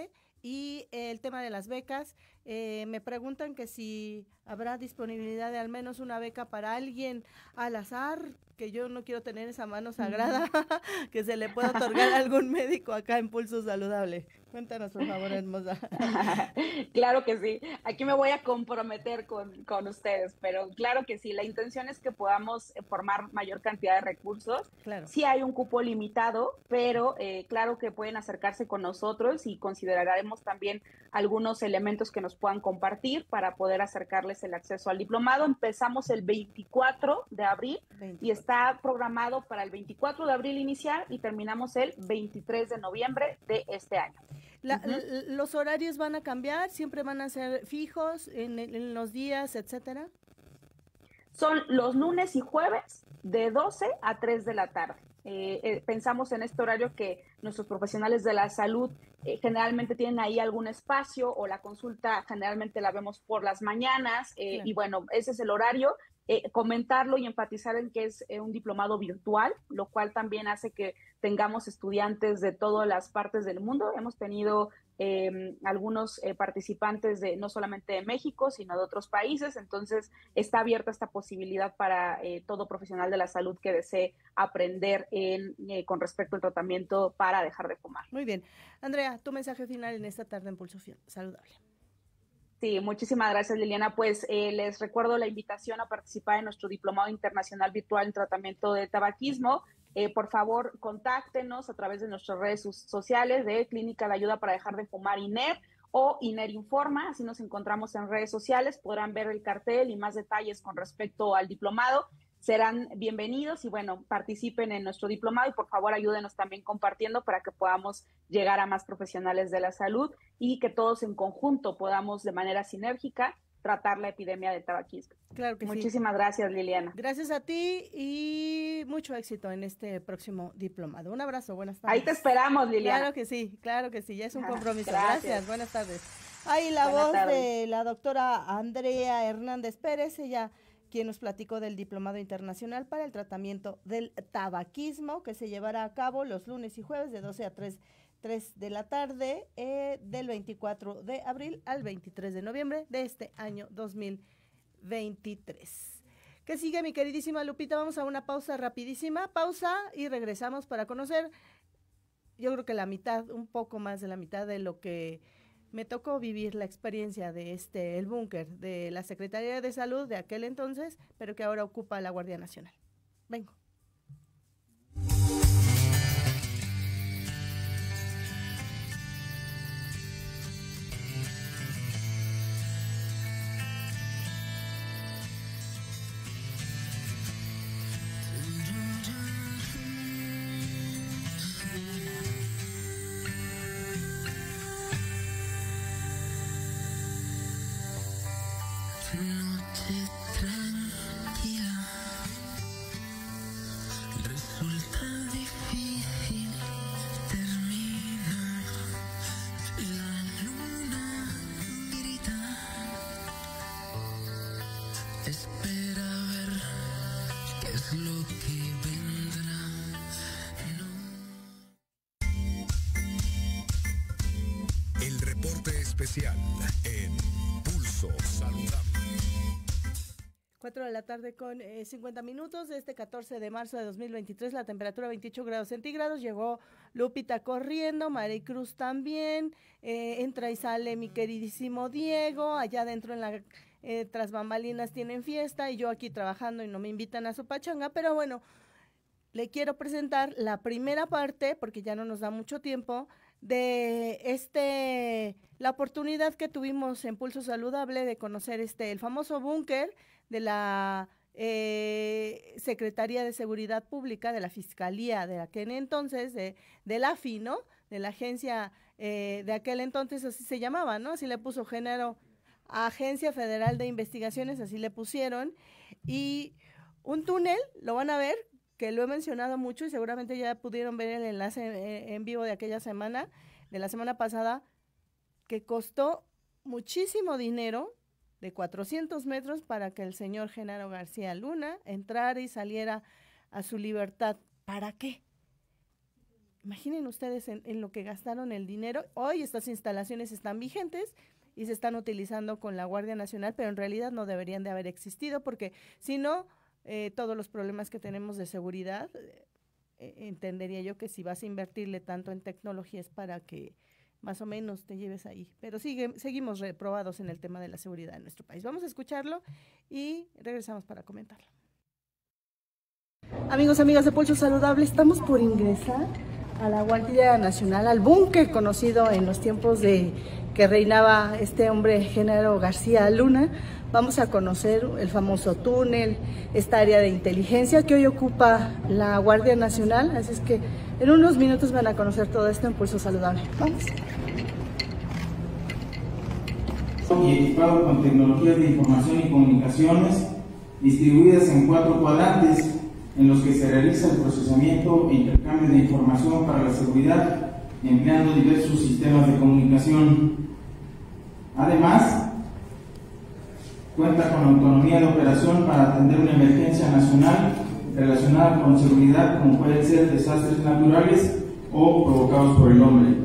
y el tema de las becas. Me preguntan que si habrá disponibilidad de al menos una beca para alguien al azar, que yo no quiero tener esa mano sagrada, que se le pueda otorgar a algún médico acá en Pulso Saludable. Cuéntanos, por favor, hermosa. Claro que sí. Aquí me voy a comprometer con ustedes, pero claro que sí. La intención es que podamos formar mayor cantidad de recursos. Claro. Sí hay un cupo limitado, pero claro que pueden acercarse con nosotros y consideraremos también algunos elementos que nos puedan compartir para poder acercarles el acceso al diplomado. Empezamos el 24 de abril y está programado para el 24 de abril iniciar y terminamos el 23 de noviembre de este año. ¿Los horarios van a cambiar? ¿Siempre van a ser fijos en los días, etcétera? Son los lunes y jueves de 12 a 3 de la tarde. Pensamos en este horario que nuestros profesionales de la salud generalmente tienen ahí algún espacio o la consulta generalmente la vemos por las mañanas Claro. y bueno, ese es el horario. Comentarlo y enfatizar en que es un diplomado virtual, lo cual también hace que tengamos estudiantes de todas las partes del mundo. Hemos tenido algunos participantes de no solamente de México, sino de otros países, entonces está abierta esta posibilidad para todo profesional de la salud que desee aprender con respecto al tratamiento para dejar de fumar. Muy bien. Andrea, tu mensaje final en esta tarde en Pulso Saludable. Sí, muchísimas gracias, Liliana. Pues les recuerdo la invitación a participar en nuestro Diplomado Internacional Virtual en Tratamiento de Tabaquismo. Por favor, contáctenos a través de nuestras redes sociales de Clínica de Ayuda para Dejar de Fumar INER o INER Informa. Así nos encontramos en redes sociales. Podrán ver el cartel y más detalles con respecto al diplomado. Serán bienvenidos y bueno, participen en nuestro diplomado y por favor ayúdenos también compartiendo para que podamos llegar a más profesionales de la salud y que todos en conjunto podamos de manera sinérgica tratar la epidemia de tabaquismo. Claro que sí. Muchísimas gracias, Liliana. Gracias a ti y mucho éxito en este próximo diplomado. Un abrazo, buenas tardes. Ahí te esperamos, Liliana. Claro que sí, ya es un compromiso. Gracias. Buenas tardes. Ahí la Buenas voz tardes. de la doctora Andrea Hernández Pérez, ella quien nos platicó del Diplomado Internacional para el Tratamiento del Tabaquismo, que se llevará a cabo los lunes y jueves de 12 a 3 de la tarde, del 24 de abril al 23 de noviembre de este año 2023. ¿Qué sigue, mi queridísima Lupita? Vamos a una pausa rapidísima, pausa y regresamos para conocer, yo creo que la mitad, un poco más de la mitad de lo que me tocó vivir la experiencia de el búnker de la Secretaría de Salud de aquel entonces, pero que ahora ocupa la Guardia Nacional. Vengo. Noche tranquila, resulta difícil terminar. La luna grita, espera a ver qué es lo que vendrá. El reporte especial en Pulso Saludable. 4 de la tarde con 50 minutos de este 14 de marzo de 2023, la temperatura 28 grados centígrados, llegó Lupita corriendo, Maricruz también, entra y sale mi queridísimo Diego, allá adentro en la tras bambalinas tienen fiesta y yo aquí trabajando y no me invitan a su pachanga, pero bueno, le quiero presentar la primera parte, porque ya no nos da mucho tiempo, de la oportunidad que tuvimos en Pulso Saludable de conocer el famoso búnker de la Secretaría de Seguridad Pública, de la Fiscalía de aquel entonces, de la AFI, ¿no? De la agencia de aquel entonces, así se llamaba, ¿no? Así le puso género, Agencia Federal de Investigaciones, así le pusieron, y un túnel, lo van a ver, que lo he mencionado mucho y seguramente ya pudieron ver el enlace en vivo de aquella semana, de la semana pasada, que costó muchísimo dinero, de 400 metros, para que el señor Genaro García Luna entrara y saliera a su libertad. ¿Para qué? Imaginen ustedes en lo que gastaron el dinero. Hoy estas instalaciones están vigentes y se están utilizando con la Guardia Nacional, pero en realidad no deberían de haber existido, porque si no, todos los problemas que tenemos de seguridad, entendería yo que si vas a invertirle tanto en tecnología es para que más o menos te lleves ahí. Pero seguimos reprobados en el tema de la seguridad en nuestro país. Vamos a escucharlo y regresamos para comentarlo. Amigos, amigas de Pulso Saludable, estamos por ingresar a la Guardia Nacional, al búnker conocido en los tiempos de que reinaba este hombre, Genaro García Luna. Vamos a conocer el famoso túnel, esta área de inteligencia que hoy ocupa la Guardia Nacional, así es que en unos minutos van a conocer todo esto en Pulso Saludable. Vamos. Y equipado con tecnologías de información y comunicaciones distribuidas en 4 cuadrantes en los que se realiza el procesamiento e intercambio de información para la seguridad empleando diversos sistemas de comunicación. Además, cuenta con autonomía de operación para atender una emergencia nacional relacionada con seguridad, como pueden ser desastres naturales o provocados por el hombre.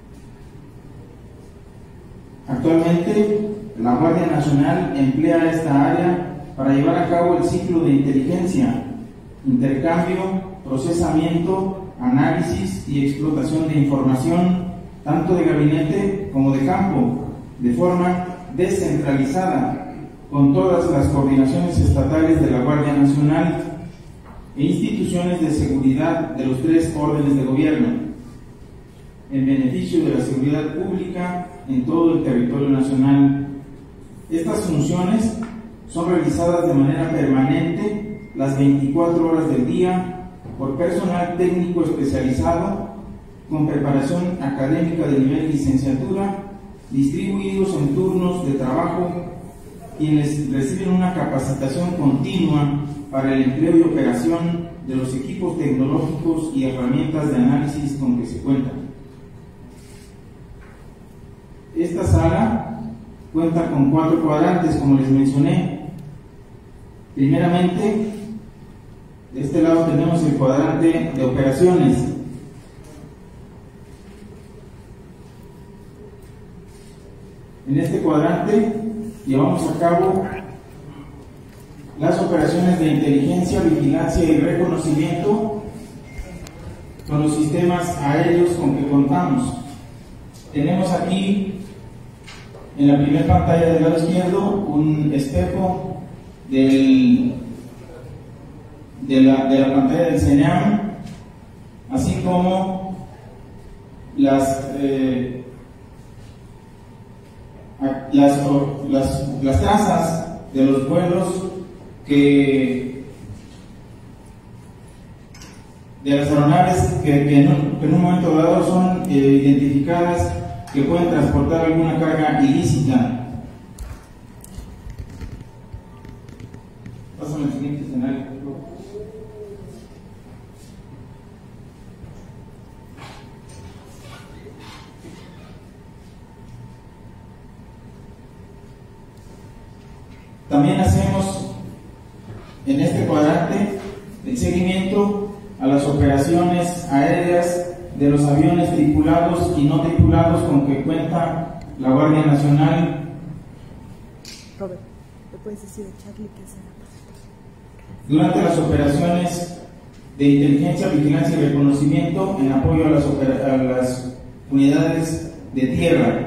Actualmente, la Guardia Nacional emplea esta área para llevar a cabo el ciclo de inteligencia, intercambio, procesamiento, análisis y explotación de información, tanto de gabinete como de campo, de forma descentralizada, con todas las coordinaciones estatales de la Guardia Nacional e instituciones de seguridad de los 3 órdenes de gobierno, en beneficio de la seguridad pública en todo el territorio nacional. Estas funciones son realizadas de manera permanente las 24 horas del día por personal técnico especializado con preparación académica de nivel licenciatura, distribuidos en turnos de trabajo, quienes reciben una capacitación continua para el empleo y operación de los equipos tecnológicos y herramientas de análisis con que se cuentan. Esta sala cuenta con 4 cuadrantes, como les mencioné. Primeramente, de este lado tenemos el cuadrante de operaciones. En este cuadrante llevamos a cabo las operaciones de inteligencia, vigilancia y reconocimiento con los sistemas aéreos con que contamos. Tenemos aquí en la primera pantalla del lado izquierdo un espejo de la pantalla del CENEAM, así como las trazas de los vuelos de las aeronaves que en un momento dado son identificadas que pueden transportar alguna carga ilícita. Pásame el siguiente escenario. También hacemos en este cuadrante el seguimiento a las operaciones aéreas de los aviones tripulados y no tripulados con que cuenta la Guardia Nacional. Robert, ¿le puedes decir a Charlie que se Durante las operaciones de inteligencia, vigilancia y reconocimiento en apoyo a las unidades de tierra.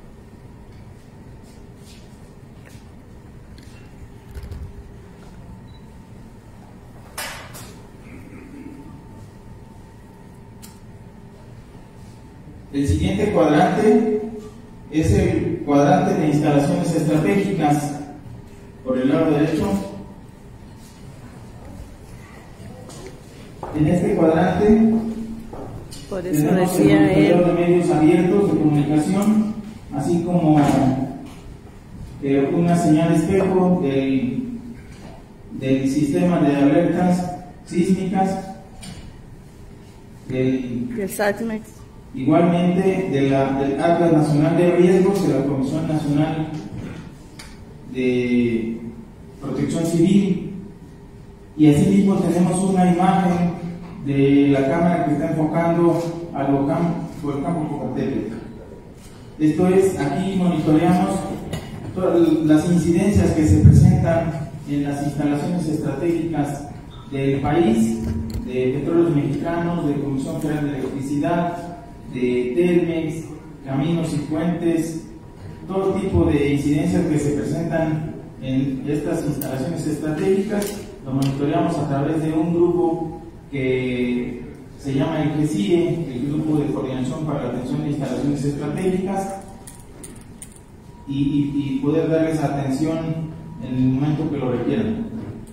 El siguiente cuadrante es el cuadrante de instalaciones estratégicas. Por el lado derecho, en este cuadrante por eso tenemos el decía monitoreo de él, medios abiertos de comunicación, así como una señal espejo del sistema de alertas sísmicas, el SATMEX. Igualmente del Atlas Nacional de Riesgos de la Comisión Nacional de Protección Civil, y asimismo tenemos una imagen de la cámara que está enfocando al volcán Popocatépetl. Esto es, aquí monitoreamos todas las incidencias que se presentan en las instalaciones estratégicas del país, de Petróleos Mexicanos, de Comisión Federal de Electricidad, de Telmex, Caminos y Puentes, todo tipo de incidencias que se presentan en estas instalaciones estratégicas. Lo monitoreamos a través de un grupo que se llama el GECIE, el Grupo de Coordinación para la Atención de Instalaciones Estratégicas, y poder darles atención en el momento que lo requieran.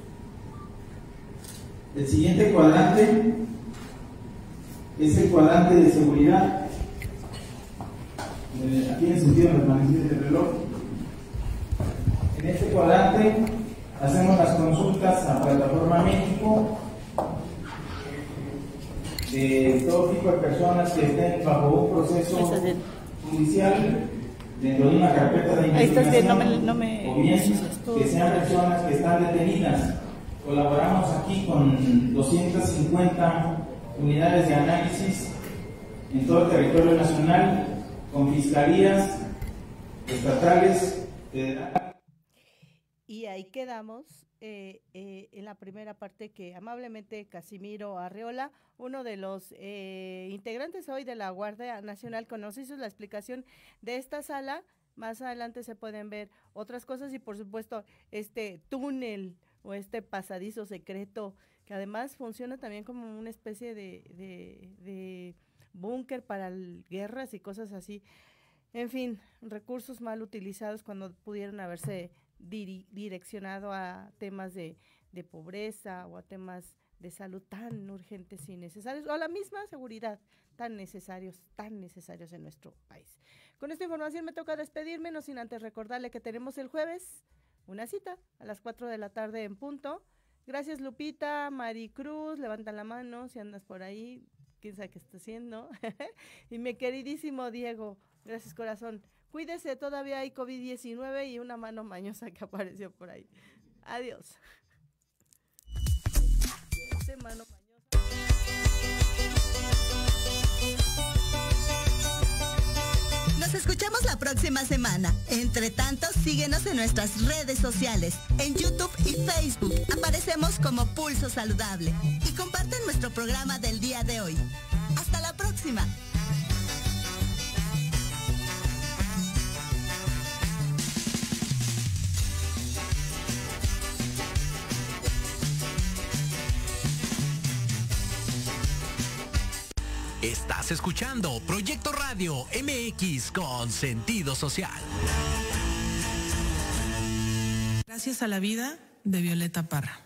El siguiente cuadrante es el cuadrante de seguridad. Aquí en el sentido de permanencia del reloj. En este cuadrante hacemos las consultas a Plataforma México de todo tipo de personas que estén bajo un proceso judicial dentro de una carpeta de investigación, o bien que sean personas que están detenidas. Colaboramos aquí con 250 unidades de análisis en todo el territorio nacional, con fiscalías estatales, federales. Y ahí quedamos en la primera parte que amablemente Casimiro Arreola, uno de los integrantes hoy de la Guardia Nacional, nos hizo la explicación de esta sala. Más adelante se pueden ver otras cosas y por supuesto este túnel o este pasadizo secreto que además funciona también como una especie de búnker para guerras y cosas así. En fin, recursos mal utilizados cuando pudieron haberse direccionado a temas de pobreza o a temas de salud tan urgentes y necesarios, o a la misma seguridad tan necesarios en nuestro país. Con esta información me toca despedirme, no sin antes recordarle que tenemos el jueves una cita a las 4 de la tarde en punto. Gracias Lupita, Maricruz, levantan la mano si andas por ahí, quién sabe qué está haciendo. Y mi queridísimo Diego, gracias corazón. Cuídese, todavía hay COVID-19 y una mano mañosa que apareció por ahí. Adiós. Mano mañosa. Nos escuchamos la próxima semana. Entre tanto, síguenos en nuestras redes sociales. En YouTube y Facebook aparecemos como Pulso Saludable. Y comparten nuestro programa del día de hoy. Hasta la próxima. Estás escuchando Proyecto Radio MX con sentido social. Gracias a la vida de Violeta Parra.